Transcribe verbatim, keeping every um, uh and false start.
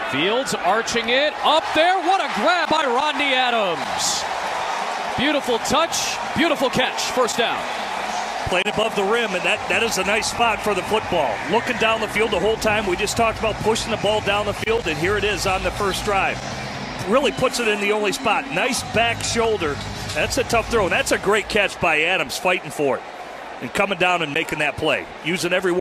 Fields arching it up there. What a grab by Rodney Adams. Beautiful touch, beautiful catch. First down. Played above the rim, and that, that is a nice spot for the football. Looking down the field the whole time. We just talked about pushing the ball down the field, and here it is on the first drive. Really puts it in the only spot. Nice back shoulder. That's a tough throw. And that's a great catch by Adams, fighting for it and coming down and making that play. Using every